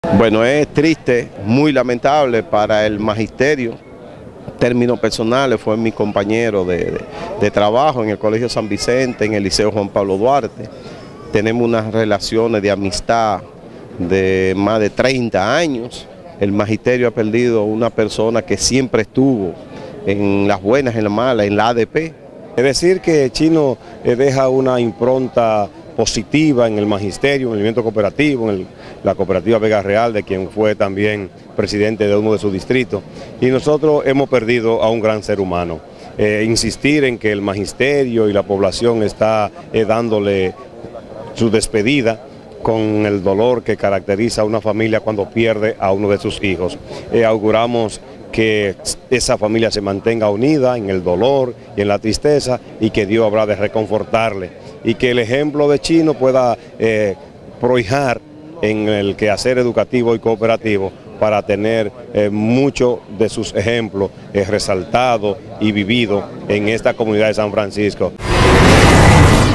Bueno, es triste, muy lamentable para el magisterio. Términos personales, fue mi compañero de trabajo en el Colegio San Vicente, en el Liceo Juan Pablo Duarte. Tenemos unas relaciones de amistad de más de 30 años. El magisterio ha perdido una persona que siempre estuvo en las buenas, en las malas, en la ADP. Es decir, que Chino deja una impronta positiva en el magisterio, en el movimiento cooperativo, en la cooperativa Vega Real, de quien fue también presidente de uno de sus distritos. Y nosotros hemos perdido a un gran ser humano. Insistir en que el magisterio y la población está dándole su despedida con el dolor que caracteriza a una familia cuando pierde a uno de sus hijos. Auguramos que esa familia se mantenga unida en el dolor y en la tristeza, y que Dios habrá de reconfortarle, y que el ejemplo de Chino pueda prohijar en el quehacer educativo y cooperativo para tener muchos de sus ejemplos resaltados y vividos en esta comunidad de San Francisco.